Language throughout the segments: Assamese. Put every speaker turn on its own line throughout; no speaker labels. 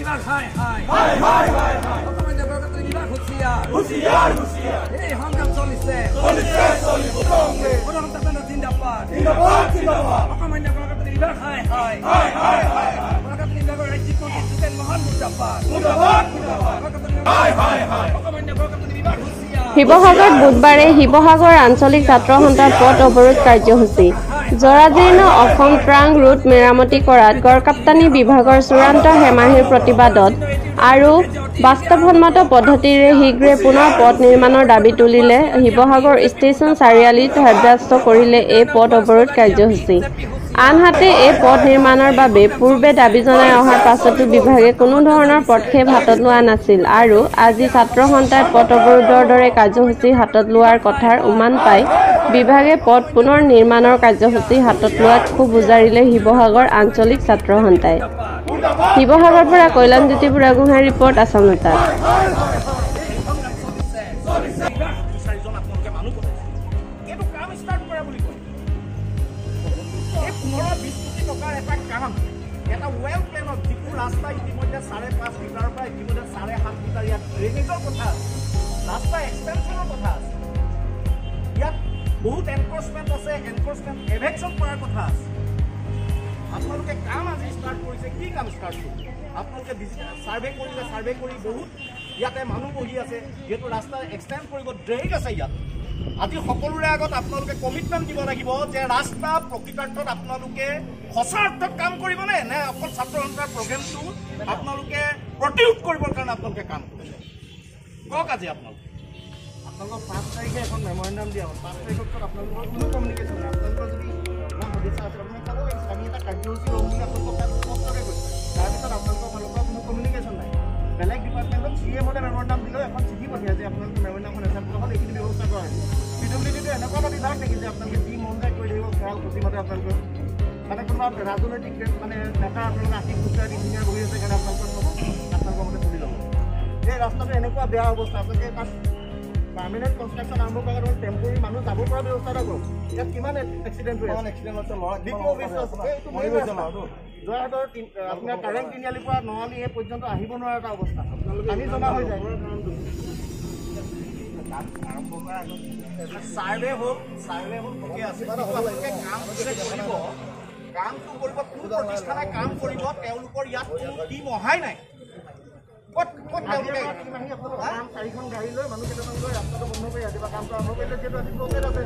শিৱসাগৰত বুধবাৰে শিৱসাগৰ আঞ্চলিক ছাত্ৰ সন্থাৰ পথ অৱৰোধ কাৰ্যসূচী জৰাজীৰ্ণ অসম ট্ৰাংক ৰুট মেৰামতি কৰাত গড়কাপ্তানি বিভাগৰ চূড়ান্ত হেমাহিৰ প্ৰতিবাদত আৰু বাস্তৱসন্মত পদ্ধতিৰে শীঘ্ৰে পুনৰ পথ নিৰ্মাণৰ দাবী তুলিলে শিৱসাগৰ ষ্টেচন চাৰিআলিত সাব্যস্ত কৰিলে এই পথ অৱৰোধ কাৰ্যসূচী। আনহাতে এই পথ নিৰ্মাণৰ বাবে পূৰ্বে দাবী জনাই অহাৰ পাছতো বিভাগে কোনো ধৰণৰ পদক্ষেপ হাতত লোৱা নাছিল আৰু আজি ছাত্ৰ সন্থাই পথ অৱৰোধৰ দৰে কাৰ্যসূচী হাতত লোৱাৰ কথাৰ উমান পাই বিভাগে পথ পুনৰ নিৰ্মাণৰ কাৰ্যসূচী হাতত লোৱাত ক্ষোভ উজাৰিলে শিৱসাগৰ আঞ্চলিক ছাত্ৰ সন্থাই। শিৱসাগৰৰ পৰা কল্যাণজ্যোতি বুঢ়াগোহাঁইৰ ৰিপৰ্ট আছাম নেতা।
रास्ता इतिमध्ये 5.5 मिटार पर इतिमध्ये 7.5 मिटार या ड्रेनेजर कथा रास्ता एक्सटेंशनर कथा या बहुत एनफोर्समेंट আছে एनफोर्समेंट एवेक्शन কৰাৰ কথা আছে। আপোনালোকে কাম আজি স্টাৰ্ট কৰিছে কি কাম স্টাৰ্ট কৰিছে আপোনালোকে সাৰ্ভে কৰি বহুত ইয়াতে মানুহ বহি আছে যেটো ৰাস্তা এক্সটেন্ড কৰিব ড্ৰেইন আছে ইয়াত আজি সকলোৰে আগত আপোনালোকে কমিটমেন্ট দিব লাগিব যে ৰাস্তা প্ৰকৃতাৰ্থত আপোনালোকে সঁচাৰ্থত কাম কৰিব নে অকল ছাত্ৰ সন্থাৰ প্ৰগ্ৰামটো আপোনালোকে প্ৰতিৰোধ কৰিবৰ কাৰণে আপোনালোকে কাম কৰিব কক আজি আপোনালোকে 5 তাৰিখে এখন মেমৰেণ্ডাম দিয়া হ'ল 5 তাৰিখত আপোনালোকৰ কোনো কমিউনিকেশ্যন নাই আপোনালোকৰ যদি সদিচ্ছা আছে আপোনালোকে চাব লাগিছিল আমি এটা কাৰ্যসূচী ল'ম বুলি আপোনালোকক স্পষ্টকৈ কৈছোঁ তাৰপিছত আপোনালোকৰ ফালৰ পৰা কোনো কমিউনিকেশ্যন নাই বেলেগ ডিপাৰ্টমেণ্টত চিএমতে মেমৰেণ্ডাম দিলেও এখন চিঠি পঠিয়াই যে আপোনালোকে মেমৰেণ্ডামখন একচেপ্ট হ'ল এইখিনি ব্যৱস্থা কৰা হৈছে পিডব্লিউডিটো এনেকুৱা এটা বিভাগ নেকি যে আপোনালোকে যি মন যায় কৰি থাকিব খেয়াল খুচিমতে আপোনালোকে মানে কোনোবা ৰাজনৈতিক মানে নেতা আপোনালোকে আশী খুচুৰা ইঞ্জিনিয়াৰ বহি আছে কাৰণে আপোনালোকৰ মতে চলি যাব এই ৰাস্তাটো এনেকুৱা বেয়া অৱস্থা আপোনালোকে তাত পাৰ্মানেণ্ট কনষ্ট্ৰাকশ্যন আৰম্ভ কৰাৰ কাৰণে টেম্পৰাৰী মানুহ যাব পৰা ব্যৱস্থা এটা কৰক ইয়াত কিমান এক্সিডেণ্ট হৈ আছে যোৰহাটৰ আপোনাৰ কাৰেণ্ট তিনিআলিৰ পৰা নৱালি এই পৰ্যন্ত আহিব নোৱাৰা এটা অৱস্থা পানী জমা হৈ যায় সাৰ্ভে হ'ল পকি আছে আপোনালোকে কামটো কৰিব কোনো প্ৰতিষ্ঠানে কাম কৰিব তেওঁলোকৰ ইয়াত কোনো টিম অহাই নাই চাৰিখন গাড়ী লৈ মানুহ কেইটামান লৈ ৰাস্তাটো বন্ধ কৰি ৰাতিপুৱা কামটো আৰম্ভ কৰিলে যিহেতু আজি প্ৰগ্ৰেম আছে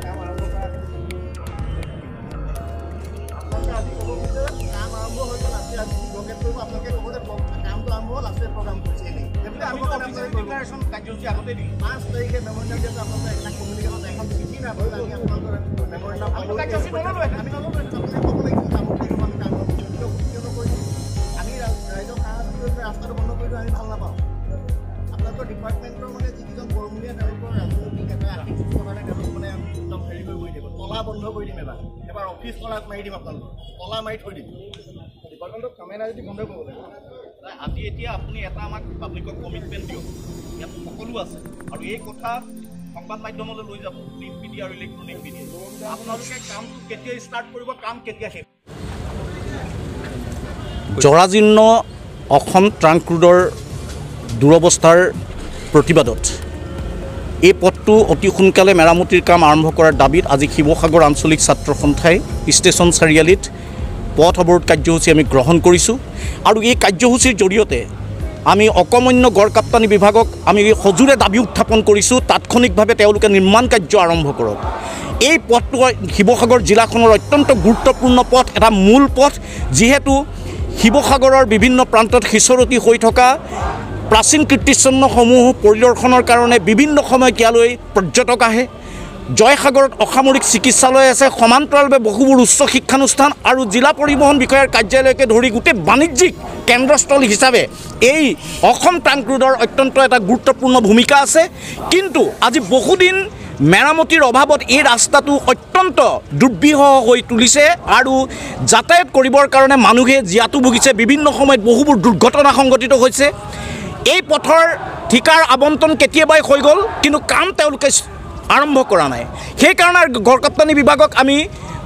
আপোনালোকে আজি ক'ব বিচাৰে কাম আৰম্ভ হৈ গ'ল আজি ব্লকেট কৰিব আপোনালোকে ক'ব যে কামটো আৰম্ভ হ'ল আছে প্ৰগ্ৰাম কৰিছে এনেই সেইবুলি আমি ডিক্লাৰেশ্যন কাৰ্যসূচী আগতে দিম 5 তাৰিখে মেমৰেণ্ডাম দিয়াটো আপোনালোকে এটা কমিউনিকেশ্যনত এখন চিঠি নাপায় আমি আপোনালোকৰ মেমৰেণ্ডাম কাৰ্যসূচী নল'লো আমি নল'লো আপোনালোকে ক'ব লাগিছিল আমি কাম আমি ৰাইজক ৰাস্তাটো বন্ধ কৰি আমি ভাল নাপাওঁ আপোনালোকৰ ডিপাৰ্টমেণ্টৰ মানে যিকেইজন কৰ্মীয়ে তেওঁলোকৰ ৰাজনৈতিক এটা আৰ্থিক কাৰণে তেওঁলোক মানে একদম হেৰি কৰি দিব তলা বন্ধ কৰি দিম এবাৰ অফিচ তলাত মাৰি দিম আপোনালোক তলা মাৰি থৈ দিম ডিপাৰ্টমেণ্টক কামেনা যদি বন্ধ কৰিব লাগিব আজি এতিয়া আপুনি এটা আমাক পাব্লিকক কমিটমেণ্ট দিয়ক ইয়াত সকলো আছে আৰু এই কথা সংবাদ মাধ্যমলৈ লৈ যাব প্ৰিণ্ট মিডিয়া আৰু ইলেক্ট্ৰনিক মিডিয়া আপোনালোকে কামটো কেতিয়া ষ্টাৰ্ট কৰিব কাম কেতিয়া শেষ
জৰাজীৰ্ণ অসম ট্ৰাংক ৰোডৰ দুৰৱস্থাৰ প্ৰতিবাদত এই পথটো অতি সোনকালে মেৰামতিৰ কাম আৰম্ভ কৰাৰ দাবীত আজি শিৱসাগৰ আঞ্চলিক ছাত্ৰ সন্থাই ষ্টেচন চাৰিআলিত পথ অৱৰোধ কাৰ্যসূচী আমি গ্ৰহণ কৰিছোঁ আৰু এই কাৰ্যসূচীৰ জৰিয়তে আমি অকমান্য গড়কাপ্তানি বিভাগক আমি সজোৰে দাবী উত্থাপন কৰিছোঁ তাৎক্ষণিকভাৱে তেওঁলোকে নিৰ্মাণ কাৰ্য আৰম্ভ কৰক এই পথটো শিৱসাগৰ জিলাখনৰ অত্যন্ত গুৰুত্বপূৰ্ণ পথ এটা মূল পথ যিহেতু শিৱসাগৰৰ বিভিন্ন প্ৰান্তত সিঁচৰতি হৈ থকা প্ৰাচীন কীৰ্তিচিহ্নসমূহ পৰিদৰ্শনৰ কাৰণে বিভিন্ন সময়ত ইয়ালৈ পৰ্যটক আহে জয়সাগৰত অসামৰিক চিকিৎসালয় আছে সমান্তৰালভাৱে বহুবোৰ উচ্চ শিক্ষানুষ্ঠান আৰু জিলা পৰিবহণ বিষয়াৰ কাৰ্যালয়কে ধৰি গোটেই বাণিজ্যিক কেন্দ্ৰস্থল হিচাপে এই অসম ট্ৰাংক ৰোডৰ অত্যন্ত এটা গুৰুত্বপূৰ্ণ ভূমিকা আছে কিন্তু আজি বহুদিন মেৰামতিৰ অভাৱত এই ৰাস্তাটো অত্যন্ত দুৰ্বিহ হৈ তুলিছে আৰু যাতায়াত কৰিবৰ কাৰণে মানুহে জিয়াটো ভুগিছে বিভিন্ন সময়ত বহুবোৰ দুৰ্ঘটনা সংঘটিত হৈছে এই পথৰ ঠিকাৰ আবণ্টন কেতিয়াবাই হৈ গ'ল কিন্তু কাম তেওঁলোকে আৰম্ভ কৰা নাই সেইকাৰণে গড়কাপ্তানি বিভাগক আমি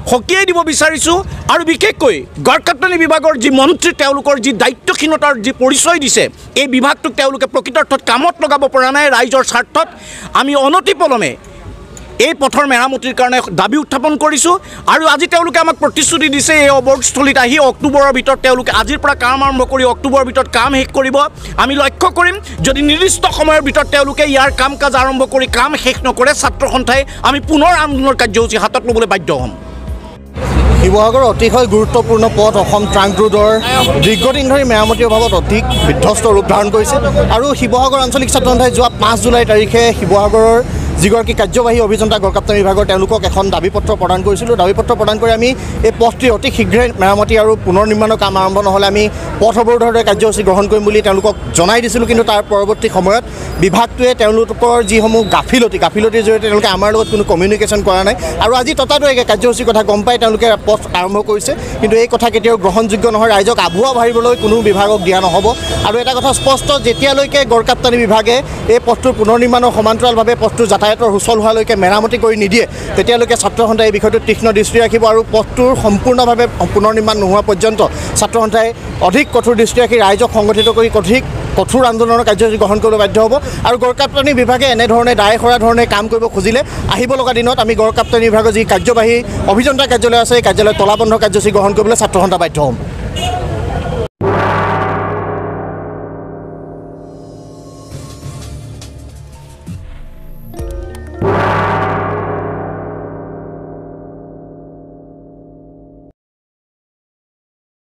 সকীয়াই দিব বিচাৰিছোঁ আৰু বিশেষকৈ গড়কাপ্তানি বিভাগৰ যি মন্ত্ৰী তেওঁলোকৰ যি দায়িত্বহীনতাৰ যি পৰিচয় দিছে এই বিভাগটোক তেওঁলোকে প্ৰকৃত অৰ্থত কামত লগাব পৰা নাই ৰাইজৰ স্বাৰ্থত আমি অনতিপলমে এই পথৰ মেৰামতিৰ কাৰণে দাবী উত্থাপন কৰিছোঁ আৰু আজি তেওঁলোকে আমাক প্ৰতিশ্ৰুতি দিছে এই অৱৰোধস্থলীত আহি অক্টোবৰৰ ভিতৰত তেওঁলোকে আজিৰ পৰা কাম আৰম্ভ কৰি অক্টোবৰৰ ভিতৰত কাম শেষ কৰিব আমি লক্ষ্য কৰিম যদি নিৰ্দিষ্ট সময়ৰ ভিতৰত তেওঁলোকে ইয়াৰ কাম কাজ আৰম্ভ কৰি কাম শেষ নকৰে ছাত্ৰ সন্থাই আমি পুনৰ আন্দোলনৰ কাৰ্যসূচী হাতত ল'বলৈ বাধ্য হ'ম
শিৱসাগৰৰ অতিশয় গুৰুত্বপূৰ্ণ পথ অসম ট্ৰাংক ৰোডৰ দীৰ্ঘদিন ধৰি মেৰামতিৰ অভাৱত অধিক বিধ্বস্ত ৰূপ ধাৰণ কৰিছে আৰু শিৱসাগৰ আঞ্চলিক ছাত্ৰ সন্থাই যোৱা 5 জুলাই তাৰিখে শিৱসাগৰৰ যিগৰাকী কাৰ্যবাহী অভিযন্তা গড়কাপ্তানি বিভাগৰ তেওঁলোকক এখন দাবী পত্ৰ প্ৰদান কৰিছিলোঁ দাবী পত্ৰ প্ৰদান কৰি আমি এই পথটি অতি শীঘ্ৰে মেৰামতি আৰু পুনৰ নিৰ্মাণৰ কাম আৰম্ভ নহ'লে আমি পথ অৱৰোধৰ কাৰ্যসূচী গ্ৰহণ কৰিম বুলি তেওঁলোকক জনাই দিছিলোঁ কিন্তু তাৰ পৰৱৰ্তী সময়ত বিভাগটোৱে তেওঁলোকৰ যিসমূহ গাফিলতিৰ জৰিয়তে তেওঁলোকে আমাৰ লগত কোনো কমিউনিকেশ্যন কৰা নাই আৰু আজি ততাতৈয়াকৈ কাৰ্যসূচীৰ কথা গম পাই তেওঁলোকে পথ আৰম্ভ কৰিছে কিন্তু এই কথা কেতিয়াও গ্ৰহণযোগ্য নহয় ৰাইজক আভুৱা ভাবিবলৈ কোনো বিভাগক দিয়া নহ'ব আৰু এটা কথা স্পষ্ট যেতিয়ালৈকে গড়কাপ্তানি বিভাগে এই পথটোৰ পুনৰ নিৰ্মাণৰ সমান্তৰালভাৱে পথটোৰ যাতায়াতৰ সুচল হোৱালৈকে মেৰামতি কৰি নিদিয়ে তেতিয়ালৈকে ছাত্ৰ সন্থাই এই বিষয়টোত তীক্ষ্ণ দৃষ্টি ৰাখিব আৰু পথটোৰ সম্পূৰ্ণভাৱে পুনৰ নিৰ্মাণ নোহোৱা পৰ্যন্ত ছাত্ৰ সন্থাই অধিক কঠোৰ দৃষ্টি ৰাখি ৰাইজক সংগঠিত কৰি কঠোৰ আন্দোলনৰ কাৰ্যসূচী গ্ৰহণ কৰিবলৈ বাধ্য হ'ব আৰু গড়কাপ্তানি বিভাগে এনেধৰণে দায় কৰা ধৰণে কাম কৰিব খুজিলে আহিব লগা দিনত আমি গড়কাপ্তানি বিভাগৰ যি কাৰ্যবাহী অভিযন্তা কাৰ্যালয় আছে এই কাৰ্যালয়ত তলাবন্ধ কাৰ্যসূচী গ্ৰহণ কৰিবলৈ ছাত্ৰ সন্থা বাধ্য হ'ম